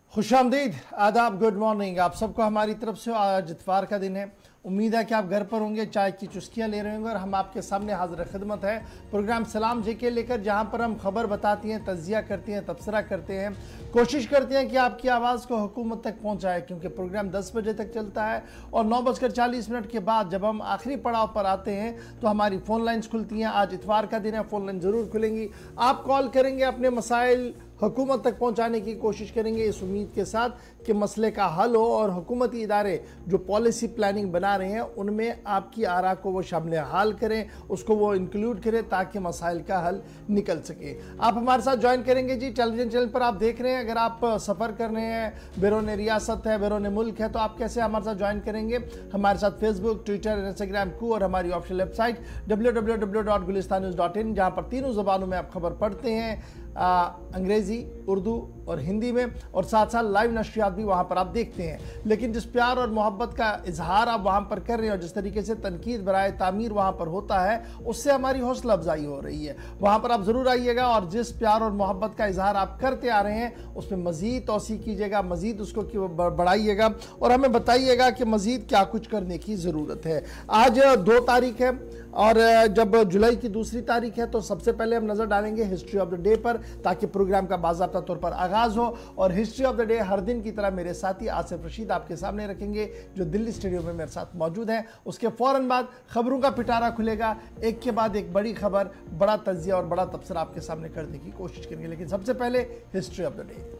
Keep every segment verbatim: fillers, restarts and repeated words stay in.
खुशामदीद, आदाब, good morning आप सबको हमारी तरफ से। आज इतवार का दिन है। उम्मीद है कि आप घर पर होंगे, चाय की चुस्कियां ले रहे होंगे और हम आपके सामने हाजिर खिदमत है प्रोग्राम सलाम जेके लेकर, जहां पर हम खबर बताती हैं, तज्जिया करती हैं, तबसरा करते हैं, कोशिश करते हैं कि आपकी आवाज़ को हुकूमत तक पहुंचाए। क्योंकि प्रोग्राम दस बजे तक चलता है और नौ बजकर चालीस मिनट के बाद जब हम आखिरी पड़ाव पर आते हैं तो हमारी फ़ोन लाइन्स खुलती हैं। आज इतवार का दिन है, फ़ोन लाइन ज़रूर खुलेंगी। आप कॉल करेंगे, अपने मसाइल हुकूमत तक पहुंचाने की कोशिश करेंगे, इस उम्मीद के साथ कि मसले का हल हो और हुकूमती इदारे जो पॉलिसी प्लानिंग बना रहे हैं उनमें आपकी आरा को वो शामिल हाल करें, उसको वो इंक्लूड करें ताकि मसाइल का हल निकल सके। आप हमारे साथ ज्वाइन करेंगे जी। टेलीविजन चैनल पर आप देख रहे हैं, अगर आप सफ़र कर रहे हैं, बैरून रियासत है, बैरून मुल्क है, तो आप कैसे हमारे साथ ज्वाइन करेंगे? हमारे साथ फेसबुक, ट्विटर, इंस्टाग्राम को और हमारी official website W W W dot Gulistan news dot in, जहाँ पर तीनों ज़बानों में आप खबर पढ़ते हैं, अंग्रेज़ी, उर्दू और हिंदी में, और साथ साथ लाइव नशरियात भी वहाँ पर आप देखते हैं। लेकिन जिस प्यार और मोहब्बत का इजहार आप वहाँ पर कर रहे हैं और जिस तरीके से तनकीद बराए तामीर वहाँ पर होता है, उससे हमारी हौसला अफजाई हो रही है। वहाँ पर आप ज़रूर आइएगा और जिस प्यार और मोहब्बत का इजहार आप करते आ रहे हैं उसमें मज़ीद तौसी कीजिएगा, मज़ीद उसको बढ़ाइएगा और हमें बताइएगा कि मज़ीद क्या कुछ करने की ज़रूरत है। आज दो तारीख है और जब जुलाई की दूसरी तारीख है तो सबसे पहले हम नज़र डालेंगे हिस्ट्री ऑफ द डे पर, ताकि प्रोग्राम का बाज़ाब्ता तौर पर आगाज़ हो। और हिस्ट्री ऑफ द डे हर दिन की तरह मेरे साथी आसिफ रशीद आपके सामने रखेंगे, जो दिल्ली स्टूडियो में मेरे साथ मौजूद हैं। उसके फ़ौरन बाद खबरों का पिटारा खुलेगा, एक के बाद एक बड़ी खबर, बड़ा तज्जिया और बड़ा तबसरा आपके सामने करने की कोशिश करेंगे। लेकिन सबसे पहले हिस्ट्री ऑफ द डे।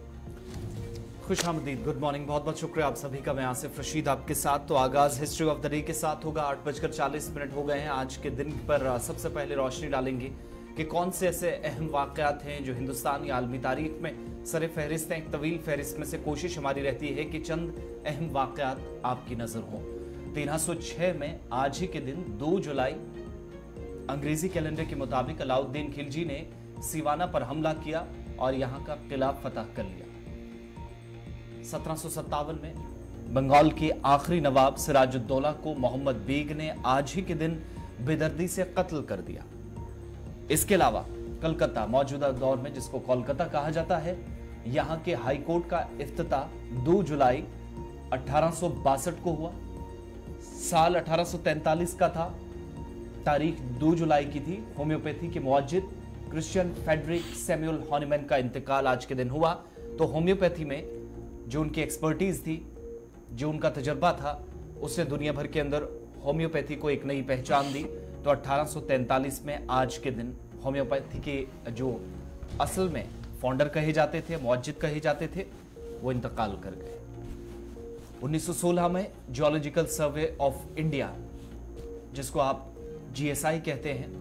खुश आमदीद, गुड मॉर्निंग, बहुत बहुत शुक्रिया आप सभी का। मैं आसिफ रशीद आपके साथ। तो आगाज़ हिस्ट्री ऑफ द डे के साथ होगा। आठ बजकर चालीस मिनट हो गए हैं। आज के दिन पर सबसे पहले रोशनी डालेंगे कि कौन से ऐसे अहम वाक़यात हैं जो हिंदुस्तान या आलमी तारीख में सर फहरिस्त हैं। एक तवील फहरिस्त में से कोशिश हमारी रहती है कि चंद अहम वाक़यात आपकी नज़र हों। तेरह सौ छः में आज ही के दिन दो जुलाई अंग्रेजी कैलेंडर के मुताबिक अलाउद्दीन खिलजी ने सिवाना पर हमला किया और यहाँ का किला फतह कर लिया। सत्रह सौ सत्तावन में बंगाल के आखिरी नवाब सिराजुद्दौला को मोहम्मद बेग ने आज ही के दिन बेदर्दी से कत्ल कर दिया। इसके अलावा कलकत्ता, मौजूदा दौर में जिसको कोलकाता कहा जाता है, यहां के हाई कोर्ट का इफ्तिताह दो जुलाई अठारह सौ बासठ को हुआ। साल अठारह सौ तैंतालीस का था, तारीख दो जुलाई की थी। होम्योपैथी के मुअज्जिद क्रिश्चियन फेडरिक सैमुअल हॉनीमैन का इंतकाल आज के दिन हुआ। तो होम्योपैथी में जो उनकी एक्सपर्टीज थी, जो उनका तजर्बा था, उससे दुनिया भर के अंदर होम्योपैथी को एक नई पहचान दी। तो अठारह सौ तैंतालीस में आज के दिन होम्योपैथी के जो असल में फाउंडर कहे जाते थे, मुअज्जिद कहे जाते थे, वो इंतकाल कर गए। उन्नीस सौ सोलह में जियोलॉजिकल सर्वे ऑफ इंडिया, जिसको आप जी एस आई कहते हैं,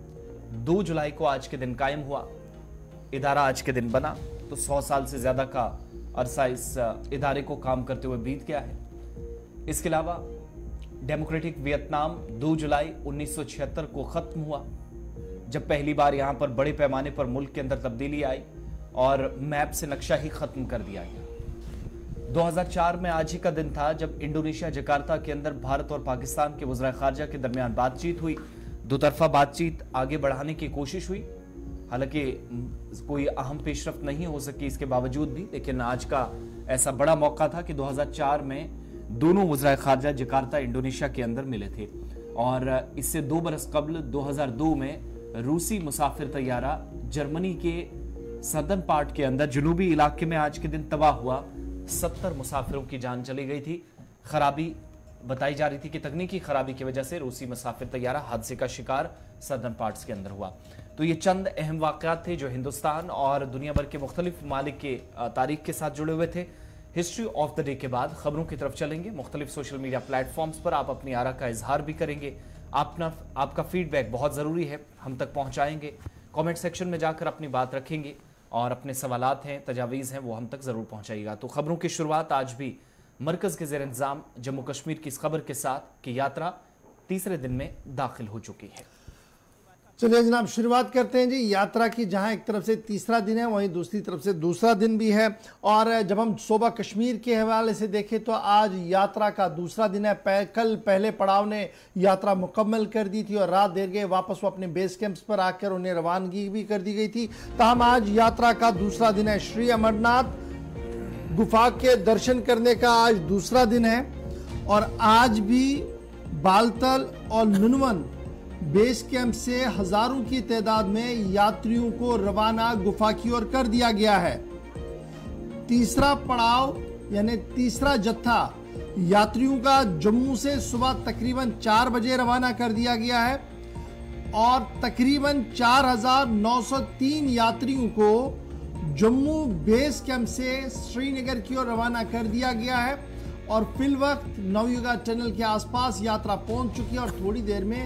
दो जुलाई को आज के दिन कायम हुआ। इदारा आज के दिन बना तो सौ साल से ज्यादा का अरसा इस इदारे को काम करते हुए बीत गया है। इसके अलावा डेमोक्रेटिक वियतनाम दो जुलाई उन्नीस सौ छिहत्तर को खत्म हुआ, जब पहली बार यहां पर बड़े पैमाने पर मुल्क के अंदर तब्दीली आई और मैप से नक्शा ही खत्म कर दिया गया। दो हज़ार चार में आज ही का दिन था जब इंडोनेशिया जकार्ता के अंदर भारत और पाकिस्तान के वज़ीर ख़ारजा के दरमियान बातचीत हुई। दो तरफा बातचीत आगे बढ़ाने की कोशिश हुई, हालांकि कोई अहम पेशरफ्त नहीं हो सकी इसके बावजूद भी। लेकिन आज का ऐसा बड़ा मौका था कि दो हज़ार चार में दोनों वज़ीर ख़ारजा जकार्ता इंडोनेशिया के अंदर मिले थे। और इससे दो बरस कबल दो हज़ार दो में रूसी मुसाफिर तैयारा जर्मनी के सदर्न पार्ट के अंदर जनूबी इलाके में आज के दिन तबाह हुआ। सत्तर मुसाफिरों की जान चली गई थी। खराबी बताई जा रही थी कि तकनीकी खराबी की वजह से रूसी मुसाफिर तैयारा हादसे का शिकार सदर्न पार्ट्स के अंदर हुआ। तो ये चंद अहम वाक़यात थे जो हिंदुस्तान और दुनिया भर के मुख्तलिफ ममालिक के तारीख के साथ जुड़े हुए थे। हिस्ट्री ऑफ द डे के बाद खबरों की तरफ चलेंगे। मुख्तलिफ सोशल मीडिया प्लेटफॉर्म्स पर आप अपनी आरा का इजहार भी करेंगे। अपना आपका फीडबैक बहुत ज़रूरी है, हम तक पहुँचाएंगे। कॉमेंट सेक्शन में जाकर अपनी बात रखेंगे और अपने सवालात हैं, तजावीज़ हैं, वो हम तक ज़रूर पहुँचाइएगा। तो खबरों की शुरुआत आज भी मरकज़ के ज़ेर इंतज़ाम जम्मू कश्मीर की इस खबर के साथ कि यात्रा तीसरे दिन में दाखिल हो चुकी है। चलिए जनाब, शुरुआत करते हैं जी यात्रा की, जहां एक तरफ से तीसरा दिन है वहीं दूसरी तरफ से दूसरा दिन भी है। और जब हम सूबा कश्मीर के हवाले से देखें तो आज यात्रा का दूसरा दिन है। पह, कल पहले पड़ाव ने यात्रा मुकम्मल कर दी थी और रात देर गए वापस वो अपने बेस कैंप्स पर आकर उन्हें रवानगी भी कर दी गई थी। ताहम आज यात्रा का दूसरा दिन है। श्री अमरनाथ गुफा के दर्शन करने का आज दूसरा दिन है और आज भी बालतल और नुनवन बेस कैंप से हजारों की तादाद में यात्रियों को रवाना गुफा की ओर कर दिया गया है। तीसरा पड़ाव यानी तीसरा जत्था यात्रियों का जम्मू से सुबह तकरीबन चार बजे रवाना कर दिया गया है और तकरीबन चार हजार नौ सौ तीन यात्रियों को जम्मू बेस कैंप से श्रीनगर की ओर रवाना कर दिया गया है और फिल वक्त नवयुगा टनल के आसपास यात्रा पहुंच चुकी है और थोड़ी देर में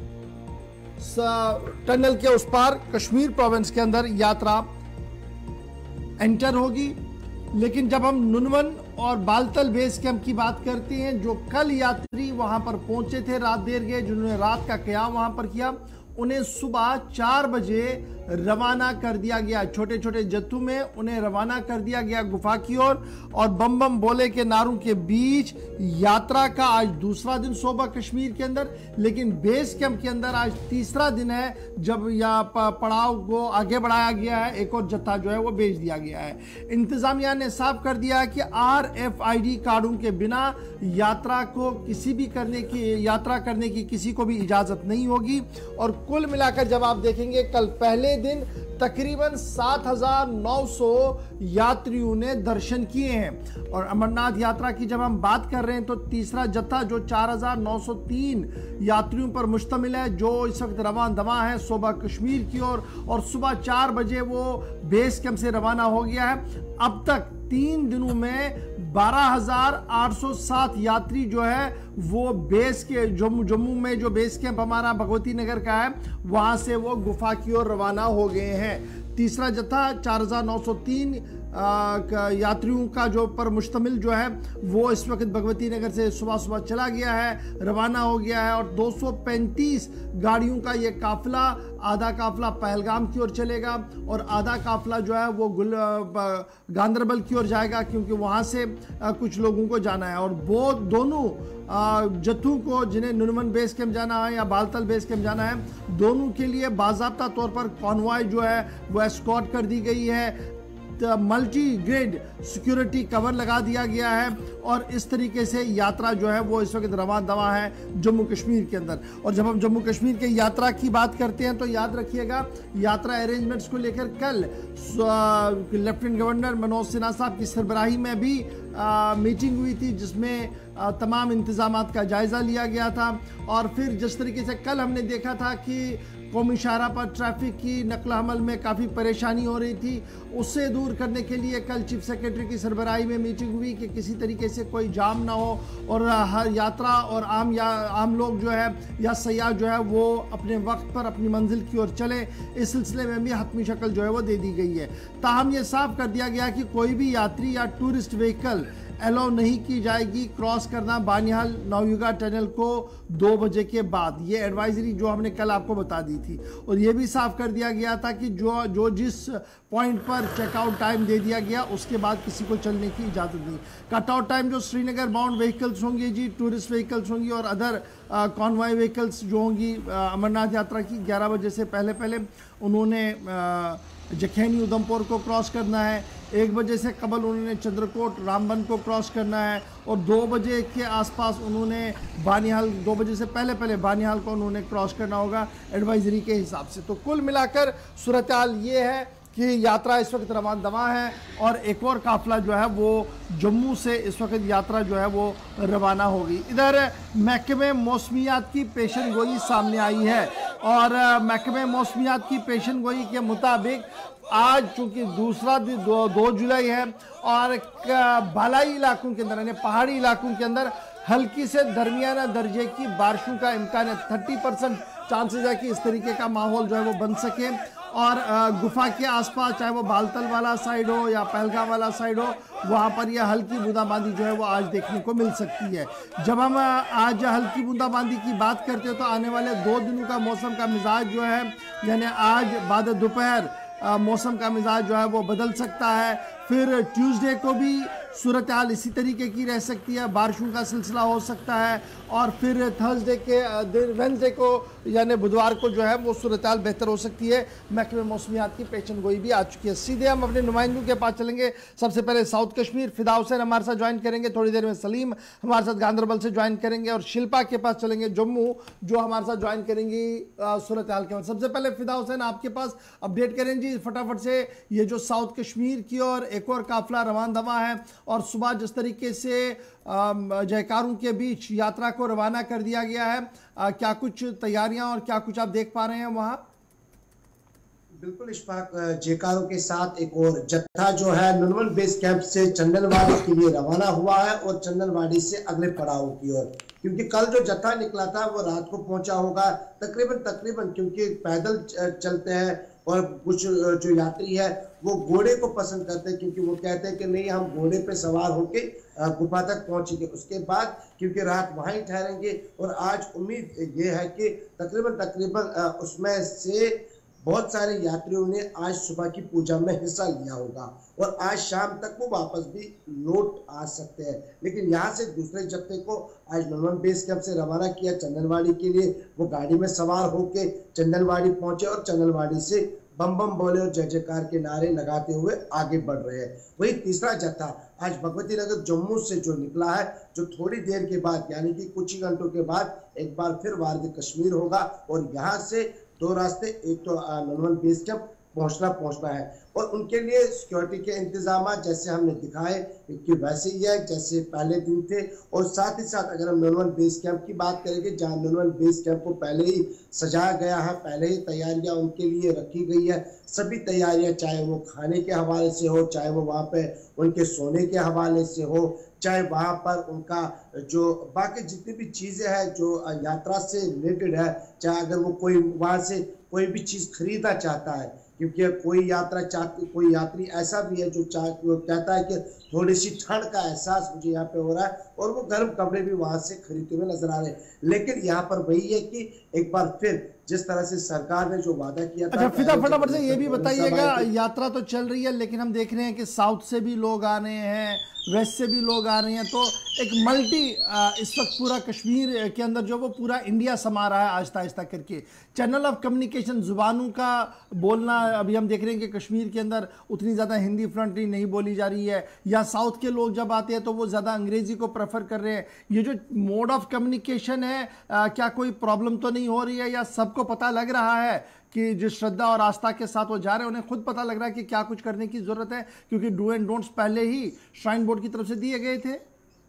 टनल के उस पार कश्मीर प्रोविंस के अंदर यात्रा एंटर होगी। लेकिन जब हम नुनवन और बालतल बेस कैंप की बात करते हैं, जो कल यात्री वहां पर पहुंचे थे, रात देर गए, जिन्होंने रात का क़याम वहां पर किया, उन्हें सुबह चार बजे रवाना कर दिया गया। छोटे छोटे जत्थों में उन्हें रवाना कर दिया गया गुफा की ओर और, और बम बम बोले के नारों के बीच यात्रा का आज दूसरा दिन सोबा कश्मीर के अंदर। लेकिन बेस कैंप के अंदर आज तीसरा दिन है जब यह पड़ाव को आगे बढ़ाया गया है, एक और जत्था जो है वो भेज दिया गया है। इंतजामिया ने साफ कर दिया है कि आर एफ आई डी कार्डों के बिना यात्रा को किसी भी करने की यात्रा करने की किसी को भी इजाजत नहीं होगी। और कुल मिलाकर जब आप देखेंगे कल पहले दिन तकरीबन सात हजार नौ सौ यात्रियों ने दर्शन किए हैं। और अमरनाथ यात्रा की जब हम बात कर रहे हैं तो तीसरा जत्था जो चार हजार नौ सौ तीन यात्रियों पर मुश्तमिल है, जो इस वक्त रवान दवा है सोबा कश्मीर की ओर और, और सुबह चार बजे वो बेस कैंप से रवाना हो गया है। अब तक तीन दिनों में बारह हजार आठ सौ सात यात्री जो है वो बेस के जम्मू जम्मू में जो बेस कैंप हमारा भगवती नगर का है वहां से वो गुफा की ओर रवाना हो गए हैं। तीसरा जत्था चार हजार नौ सौ तीन यात्रियों का जो पर मुश्तमिल जो है वो इस वक्त भगवती नगर से सुबह सुबह चला गया है, रवाना हो गया है और दो सौ पैंतीस गाड़ियों का ये काफिला, आधा काफिला पहलगाम की ओर चलेगा और आधा काफिला जो है वो गुल गांदरबल की ओर जाएगा क्योंकि वहाँ से कुछ लोगों को जाना है। और वो दोनों जत्थों को जिन्हें नुनवन बेस कैंप जाना है या बालतल बेस कैंप जाना है, दोनों के लिए बाज़ाब्ता तौर पर कॉन्वॉय जो है वो एस्कॉर्ट कर दी गई है। मल्टी ग्रेड सिक्योरिटी कवर लगा दिया गया है और इस तरीके से यात्रा जो है वो इस वक्त रवान दवा है जम्मू कश्मीर के अंदर। और जब हम जम्मू कश्मीर के यात्रा की बात करते हैं तो याद रखिएगा यात्रा अरेंजमेंट्स को लेकर कल लेफ्टिनेंट गवर्नर मनोज सिन्हा साहब की सरबराही में भी आ, मीटिंग हुई थी जिसमें आ, तमाम इंतजामात का जायजा लिया गया था। और फिर जिस तरीके से कल हमने देखा था कि कौमी शाहरा पर ट्रैफिक की नकल हमल में काफ़ी परेशानी हो रही थी, उससे दूर करने के लिए कल चीफ सेक्रेटरी की सरबराही में मीटिंग हुई कि किसी तरीके से कोई जाम ना हो और हर यात्रा और आम या आम लोग जो है या सयाह जो है वो अपने वक्त पर अपनी मंजिल की ओर चले। इस सिलसिले में भी हतमी शक्ल जो है वो दे दी गई है। ताहम ये साफ कर दिया गया कि कोई भी यात्री या टूरिस्ट व्हीकल अलाउ नहीं की जाएगी क्रॉस करना बानिहाल नवयुगा टनल को दो बजे के बाद। ये एडवाइजरी जो हमने कल आपको बता दी थी। और ये भी साफ कर दिया गया था कि जो जो जिस पॉइंट पर चेकआउट टाइम दे दिया गया उसके बाद किसी को चलने की इजाज़त नहीं। कटआउट टाइम जो श्रीनगर बाउंड व्हीकल्स होंगी जी, टूरिस्ट व्हीकल्स होंगी और अदर कॉन्वॉय व्हीकल्स जो होंगी अमरनाथ यात्रा की, ग्यारह बजे से पहले पहले उन्होंने जखैनी उधमपुर को क्रॉस करना है। एक बजे से कबल उन्होंने चंद्रकोट रामबन को क्रॉस करना है और दो बजे के आसपास उन्होंने बानिहाल, दो बजे से पहले पहले बानिहाल को उन्होंने क्रॉस करना होगा एडवाइजरी के हिसाब से। तो कुल मिलाकर सूरत हाल ये है कि यात्रा इस वक्त रवान दवा है और एक और काफिला जो है वो जम्मू से इस वक्त यात्रा जो है वो रवाना होगी। इधर महकमे मौसमियात की पेशन गोई सामने आई है और महकमे मौसमियात की पेशन गोई के मुताबिक आज चूंकि दूसरा दिन दो, दो जुलाई है और बालाई इलाकों के अंदर यानी पहाड़ी इलाकों के अंदर हल्की से दरमियाना दर्जे की बारिशों का इम्कान है। थर्टी परसेंट चांसेज है कि इस तरीके का माहौल जो है वो बन सके। और गुफा के आसपास चाहे वो बालतल वाला साइड हो या पहलगाम वाला साइड हो, वहाँ पर यह हल्की बूंदाबांदी जो है वो आज देखने को मिल सकती है। जब हम आज हल्की बूंदाबांदी की बात करते हो तो आने वाले दो दिनों का मौसम का मिजाज जो है यानी आज बाद दोपहर मौसम का मिजाज जो है वो बदल सकता है। फिर ट्यूसडे को भी सूरत हाल इसी तरीके की रह सकती है, बारिशों का सिलसिला हो सकता है और फिर थर्सडे के दिन वेंसडे को यानी बुधवार को जो है वो सूरत हाल बेहतर हो सकती है। महकमे मौसमियात की पेशन गोई भी आ चुकी है। सीधे हम अपने नुमाइंदों के पास चलेंगे। सबसे पहले साउथ कश्मीर, फिदा हुसैन हमारे साथ ज्वाइन करेंगे, थोड़ी देर में सलीम हमारे साथ गांधरबल से ज्वाइन करेंगे और शिल्पा के पास चलेंगे जम्मू, जो हमारे साथ ज्वाइन करेंगी सूरत हाल के बाद। सबसे पहले फिदा हुसैन आपके पास अपडेट करें जी फटाफट से, ये जो साउथ कश्मीर की और एक और काफिला रवान दवा है और सुबह जिस तरीके से जयकारों के बीच यात्रा को रवाना कर दिया गया है, आ, क्या कुछ तैयारियां और क्या कुछ आप देख पा रहे हैं वहां? बिल्कुल इशफाक, जयकारों के साथ एक और जत्था जो है नुनवन बेस कैंप से चंदनवाड़ी के लिए रवाना हुआ है और चंदनवाड़ी से अगले पड़ाव की ओर, क्योंकि कल जो जत्था निकला था वो रात को पहुंचा होगा तकरीबन तकरीबन क्योंकि पैदल चलते हैं और कुछ जो यात्री है वो घोड़े को पसंद करते हैं, क्योंकि वो कहते हैं कि नहीं हम घोड़े पे सवार होके गुफा तक पहुंचेंगे, उसके बाद क्योंकि रात वहीं ठहरेंगे। और आज उम्मीद ये है कि तकरीबन तकरीबन उसमें से बहुत सारे यात्रियों ने आज सुबह की पूजा में हिस्सा लिया होगा और आज शाम तक वो वापस भी लौट आ सकते हैं। लेकिन यहाँ से दूसरे जत्थे को आज नुनवन बेस कैंप से रवाना किया चंदनवाड़ी के लिए। वो गाड़ी में सवार होके चंदनवाड़ी पहुंचे और चंदनवाड़ी से बम बम बोले और जय जयकार के नारे लगाते हुए आगे बढ़ रहे हैं। वही तीसरा जत्था आज भगवती नगर जम्मू से जो निकला है, जो थोड़ी देर के बाद यानी कि कुछ ही घंटों के बाद एक बार फिर वारद कश्मीर होगा और यहाँ से दो रास्ते, एक तो नुनवन बेस कैंप पहुंचना पहुंचना है और उनके लिए सिक्योरिटी के इंतजाम जैसे हमने दिखाए कि वैसे ही है जैसे पहले दिन थे। और साथ ही साथ अगर हम नुनवन बेस कैंप की बात करेंगे, जहां नुनवन बेस कैंप को पहले ही सजाया गया है, पहले ही तैयारियां उनके लिए रखी गई है। सभी तैयारियां, चाहे वो खाने के हवाले से हो, चाहे वो वहाँ पे उनके सोने के हवाले से हो, चाहे वहाँ पर उनका जो बाकी जितनी भी चीज़ें हैं जो यात्रा से रिलेटेड है, चाहे अगर वो कोई वहाँ से कोई भी चीज़ खरीदना चाहता है, क्योंकि कोई यात्रा चाहती कोई यात्री ऐसा भी है जो चाह वो कहता है कि थोड़ी सी ठंड का एहसास मुझे यहाँ पे हो रहा है और वो गर्म कपड़े भी वहाँ से खरीदते हुए नजर आ रहे हैं। लेकिन यहाँ पर वही है कि एक बार फिर जिस तरह से सरकार ने जो वादा किया था। अच्छा फिदा फटाफट से ये भी बताइएगा, यात्रा तो चल रही है लेकिन हम देख रहे हैं कि साउथ से भी लोग आ रहे हैं, वेस्ट से भी लोग आ रहे हैं, तो एक मल्टी इस वक्त पूरा कश्मीर के अंदर जो वो पूरा इंडिया समा रहा है आहिस्ता आहिस्ता करके। चैनल ऑफ कम्युनिकेशन जुबानों का बोलना, अभी हम देख रहे हैं कि कश्मीर के अंदर उतनी ज़्यादा हिंदी फ्लुएंटली नहीं बोली जा रही है, या साउथ के लोग जब आते हैं तो वो ज़्यादा अंग्रेज़ी को प्रेफर कर रहे हैं। ये जो मोड ऑफ कम्युनिकेशन है, आ, क्या कोई प्रॉब्लम तो नहीं हो रही है, या सबको पता लग रहा है कि जिस श्रद्धा और आस्था के साथ वो जा रहे हैं उन्हें खुद पता लग रहा है कि क्या कुछ करने की जरूरत है, क्योंकि डू एंड डोंट्स पहले ही श्राइन बोर्ड की तरफ से दिए गए थे?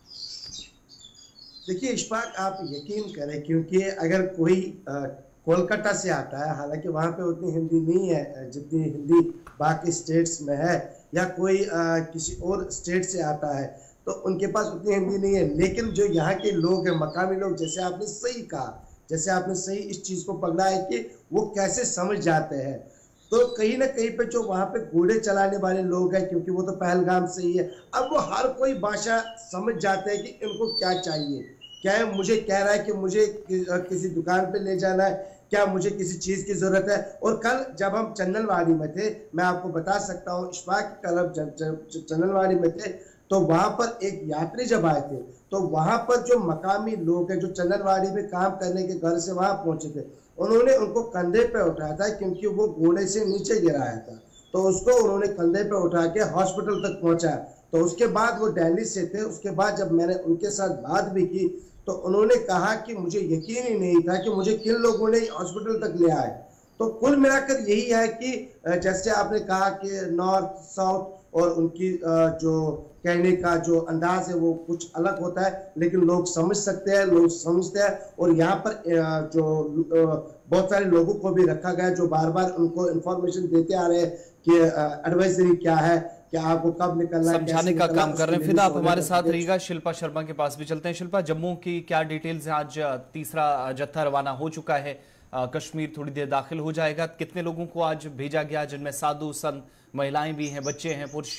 देखिए इशफाक, आप यकीन करें, क्योंकि अगर कोई कोलकाता से आता है, हालांकि वहाँ पे उतनी हिंदी नहीं है जितनी हिंदी बाकी स्टेट्स में है, या कोई आ, किसी और स्टेट से आता है तो उनके पास उतनी हिंदी नहीं है, लेकिन जो यहाँ के लोग हैं, मकामी लोग, जैसे आपने सही कहा, जैसे आपने सही इस चीज को पकड़ा है कि वो कैसे समझ जाते हैं, तो कहीं ना कहीं पे जो वहाँ पे घोड़े चलाने वाले लोग हैं, क्योंकि वो तो पहलगाम से ही है, अब वो हर कोई भाषा समझ जाते हैं कि इनको क्या चाहिए, क्या है मुझे कह रहा है कि मुझे कि, किसी दुकान पे ले जाना है, क्या मुझे किसी चीज की जरूरत है। और कल जब हम चंदनवाड़ी में थे, मैं आपको बता सकता हूँ इशफाक, कल हम चंदनवाड़ी में थे तो वहां पर एक यात्री जब आए थे तो वहां पर जो मकामी लोग हैं जो चंदनवाड़ी में काम करने के घर से वहां पहुंचे थे, उन्होंने उनको कंधे पे उठाया था, क्योंकि वो घोड़े से नीचे गिराया था, तो उसको उन्होंने कंधे पे उठा के हॉस्पिटल तक पहुंचाया। तो उसके बाद वो दिल्ली से थे, उसके बाद जब मैंने उनके साथ बात भी की तो उन्होंने कहा कि मुझे यकीन ही नहीं था कि मुझे किन लोगों ने हॉस्पिटल तक ले आए। तो कुल मिलाकर यही है कि जैसे आपने कहा कि नॉर्थ साउथ और उनकी जो कहने का जो अंदाज है वो कुछ अलग होता है, लेकिन लोग समझ सकते हैं, लोग समझते हैं। और यहाँ पर जो बहुत सारे लोगों को भी रखा गया जो बार बार उनको इंफॉर्मेशन देते आ रहे हैं कि एडवाइजरी क्या है, कि आपको कब निकलना है, समझाने का काम कर रहे हैं। फिदा आप हमारे साथ रहिएगा, शिल्पा शर्मा के पास भी चलते हैं। शिल्पा, जम्मू की क्या डिटेल्स हैं? आज तीसरा जत्था रवाना हो चुका है, कश्मीर थोड़ी देर दाखिल हो जाएगा। कितने लोगों को आज भेजा गया, जिनमें साधु संत, महिलाएं भी हैं, बच्चे हैं, पुरुष?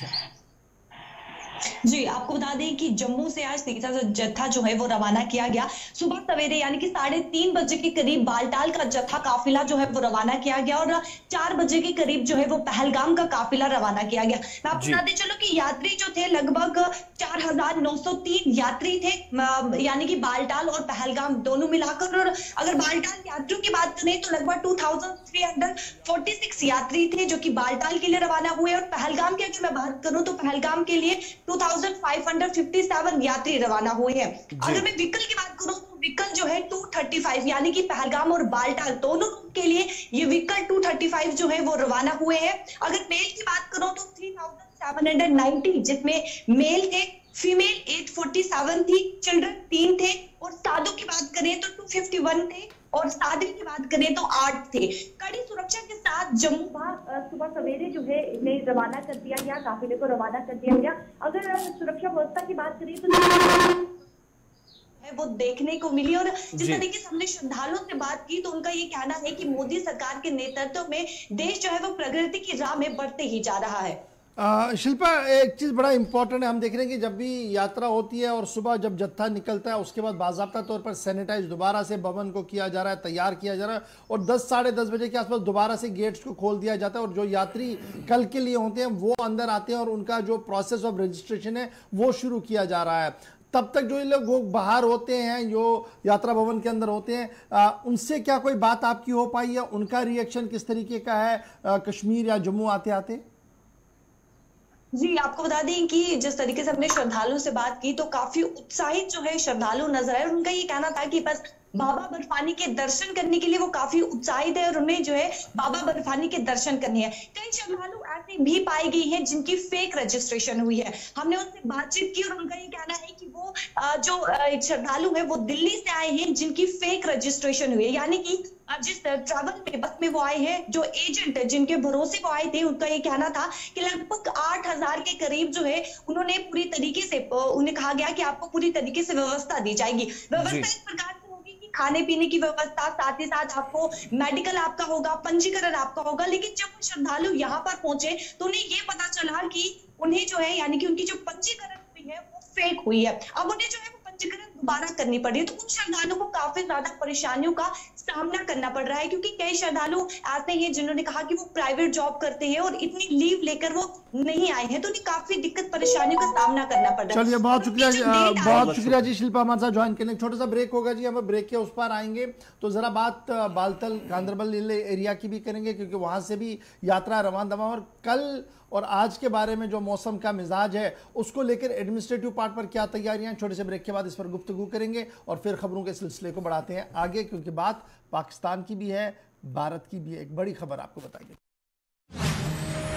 जी, आपको बता दें कि जम्मू से आज तीसरा जत्था जो है वो रवाना किया गया। सुबह सवेरे यानी कि साढ़े तीन बजे के करीब बालटाल का जत्था काफिला जो है वो रवाना किया गया और चार बजे के करीब जो है वो पहलगाम का काफिला रवाना किया गया। मैं आपको बता दें चलो कि यात्री जो थे लगभग चार हजार नौ सौ तीन यात्री थे, यानी कि बालटाल और पहलगाम दोनों मिलाकर। और अगर बालटाल यात्रियों की बात करें तो लगभग दो हज़ार तीन सौ छियालीस यात्री थे जो कि बालटाल के लिए रवाना हुए। और पहलगाम की अगर मैं बात करूं तो पहलगाम के लिए दो हज़ार पाँच सौ सत्तावन यात्री रवाना हुए हैं। अगर मैं व्हीकल की बात करूं तो व्हीकल जो है दो सौ पैंतीस, यानी कि पहलगाम और बालटाल दोनों के लिए ये व्हीकल दो सौ पैंतीस जो है वो रवाना हुए हैं। अगर मेल की बात करूं तो तीन हज़ार सात सौ नब्बे, जिसमें मेल थे, फीमेल एट फोर्टी सेवन थी, चिल्ड्रन तीन थे, और साधु की बात करें तो दो सौ इक्यावन थे, और साधु की बात करें तो आठ थे। कड़ी सुरक्षा के साथ जम्मू सुबह सवेरे जो है इन्हें रवाना कर दिया गया, काफिले को रवाना कर दिया गया। अगर सुरक्षा व्यवस्था की बात करें तो है वो देखने को मिली। और जिस तरीके से हमने श्रद्धालुओं से बात की तो उनका ये कहना है कि मोदी सरकार के नेतृत्व में देश जो है वो प्रगति की राह में बढ़ते ही जा रहा है। आ, शिल्पा, एक चीज़ बड़ा इंपॉर्टेंट है, हम देख रहे हैं कि जब भी यात्रा होती है और सुबह जब जत्था निकलता है उसके बाद बाकायदा तौर पर सैनिटाइज दोबारा से भवन को किया जा रहा है, तैयार किया जा रहा है, और दस साढ़े दस बजे के आसपास दोबारा से गेट्स को खोल दिया जाता है और जो यात्री कल के लिए होते हैं वो अंदर आते हैं और उनका जो प्रोसेस ऑफ रजिस्ट्रेशन है वो शुरू किया जा रहा है। तब तक जो ये लोग बाहर होते हैं, जो यात्रा भवन के अंदर होते हैं, आ, उनसे क्या कोई बात आपकी हो पाई है? उनका रिएक्शन किस तरीके का है आ, कश्मीर या जम्मू आते आते? जी, आपको बता दें कि जिस तरीके से हमने श्रद्धालुओं से बात की तो काफी उत्साहित जो है श्रद्धालु नजर आए। उनका ये कहना था कि बस बाबा बर्फानी के दर्शन करने के लिए वो काफी उत्साहित है और उन्हें जो है बाबा बर्फानी के दर्शन करने हैं। कई श्रद्धालु ऐसे भी पाई गई हैं जिनकी फेक रजिस्ट्रेशन हुई है। हमने उनसे बातचीत की और उनका ये कहना है कि वो जो श्रद्धालु है वो दिल्ली से आए हैं जिनकी फेक रजिस्ट्रेशन हुई है, यानी कि जिस ट्रैवल में बस में वो आए हैं, जो एजेंट जिनके भरोसे वो आए थे, उनका ये कहना था कि लगभग आठ हजार के करीब जो है उन्होंने पूरी तरीके से, उन्हें कहा गया कि आपको पूरी तरीके से व्यवस्था दी जाएगी। व्यवस्था इस प्रकार से होगी कि खाने पीने की व्यवस्था, साथ ही साथ आपको मेडिकल आपका होगा, पंजीकरण आपका होगा। लेकिन जब श्रद्धालु यहाँ पर पहुंचे तो उन्हें ये पता चला कि उन्हें जो है, यानी कि उनकी जो पंजीकरण हुई है वो फेक हुई है। अब उन्हें जो है पंजीकरण दोबारा करनी पड़ रही है। तो कुछ श्रद्धालुओं को काफी ज्यादा परेशानियों का सामना करना पड़ रहा है, क्योंकि कई श्रद्धालु ऐसे हैं जिन्होंने कहा कि वो प्राइवेट जॉब करते हैं और इतनी लीव लेकर वो नहीं आए हैं, तो उन्हें काफी दिक्कत परेशानियों का सामना करना पड़ रहा है। चलिए, बहुत शुक्रिया जी, बहुत शुक्रिया जी शिल्पा हमारे साथ ज्वाइन करने। छोटा सा ब्रेक होगा जी, हम ब्रेक के उस पार आएंगे तो जरा बात बालतल गांधरबल एरिया की भी करेंगे, क्योंकि वहां से भी यात्रा रवाना दवा, और कल और आज के बारे में जो मौसम का मिजाज है उसको लेकर एडमिनिस्ट्रेटिव पार्ट पर क्या तैयारियां। छोटे से ब्रेक के बाद इस पर गुफ्तगू करेंगे और फिर खबरों के सिलसिले को बढ़ाते हैं आगे, क्योंकि बात पाकिस्तान की भी है, भारत की भी है। एक बड़ी खबर आपको बताएंगे।